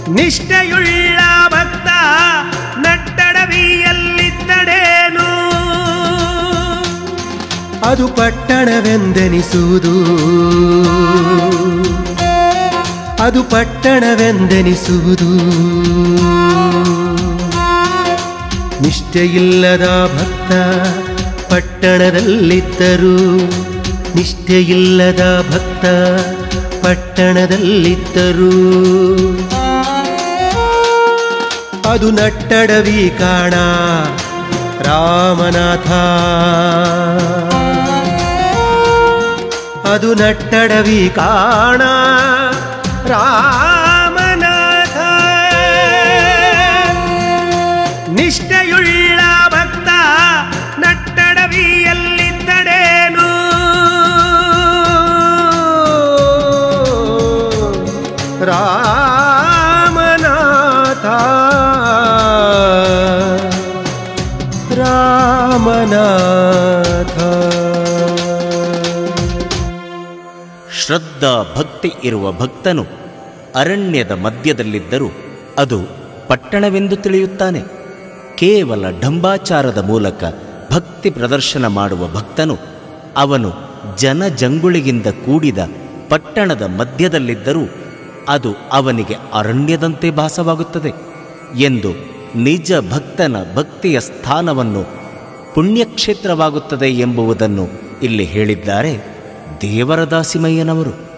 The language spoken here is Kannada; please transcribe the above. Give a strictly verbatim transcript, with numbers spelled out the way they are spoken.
ನಿಷ್ಠೆಯುಳ್ಳ ಭಕ್ತ ನಟ್ಟಡವಿಯಲ್ಲಿದ್ದಡೇನು ಅದು ಪಟ್ಟಣವೆಂದೆನಿಸುವುದು ಅದು ಪಟ್ಟಣವೆಂದೆನಿಸುವುದು ನಿಷ್ಠೆಯಿಲ್ಲದ ಭಕ್ತ ಪಟ್ಟಣದಲ್ಲಿದ್ದರು ನಿಷ್ಠೆಯಿಲ್ಲದ ಭಕ್ತ ಪಟ್ಟಣದಲ್ಲಿದ್ದರು ಅದು ನಟ್ಟಡವಿ ಕಾಣ ರಾಮನಾಥ ಅದು ನಟ್ಟಡವಿ ಕಾಣ ರಾಮನಾಥ ನಿಷ್ಠೆಯುಳ್ಳ ಭಕ್ತ ನಟ್ಟಡವಿಯಲ್ಲಿದ್ದಡೇನು ರಾಮನಾಥ ರಾಮನಾಥ. ಶ್ರದ್ಧಾ ಭಕ್ತಿ ಇರುವ ಭಕ್ತನು ಅರಣ್ಯದ ಮಧ್ಯದಲ್ಲಿದ್ದರೂ ಅದು ಪಟ್ಟಣವೆಂದು ತಿಳಿಯುತ್ತಾನೆ. ಕೇವಲ ಢಂಬಾಚಾರದ ಮೂಲಕ ಭಕ್ತಿ ಪ್ರದರ್ಶನ ಮಾಡುವ ಭಕ್ತನು ಅವನು ಜನಜಂಗುಳಿಗಿಂದ ಕೂಡಿದ ಪಟ್ಟಣದ ಮಧ್ಯದಲ್ಲಿದ್ದರೂ ಅದು ಅವನಿಗೆ ಅರಣ್ಯದಂತೆ ಭಾಸವಾಗುತ್ತದೆ ಎಂದು ನಿಜ ಭಕ್ತನ ಭಕ್ತಿಯ ಸ್ಥಾನವನ್ನು ಪುಣ್ಯಕ್ಷೇತ್ರವಾಗುತ್ತದೆ ಎಂಬುದನ್ನು ಇಲ್ಲಿ ಹೇಳಿದ್ದಾರೆ ದೇವರ ದಾಸಿಮಯ್ಯನವರು.